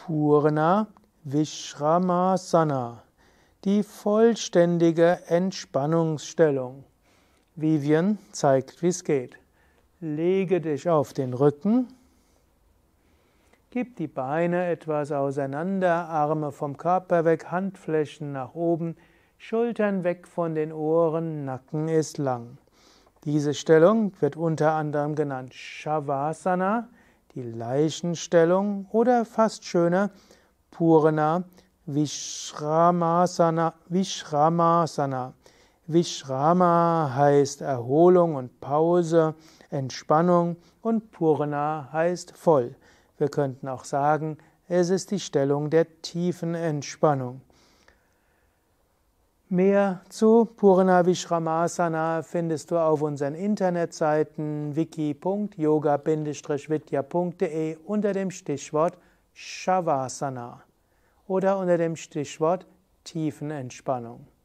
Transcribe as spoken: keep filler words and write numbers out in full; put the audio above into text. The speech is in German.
Purna Vishramasana, die vollständige Entspannungsstellung. Vivian zeigt, wie es geht. Lege dich auf den Rücken, gib die Beine etwas auseinander, Arme vom Körper weg, Handflächen nach oben, Schultern weg von den Ohren, Nacken ist lang. Diese Stellung wird unter anderem genannt Shavasana, die Leichenstellung, oder fast schöner Purna Vishramasana. Vishramasana. Vishrama heißt Erholung und Pause, Entspannung, und Purna heißt voll. Wir könnten auch sagen, es ist die Stellung der tiefen Entspannung. Mehr zu Purna Vishramasana findest du auf unseren Internetseiten wiki punkt yoga vidya punkt de unter dem Stichwort Shavasana oder unter dem Stichwort Tiefenentspannung.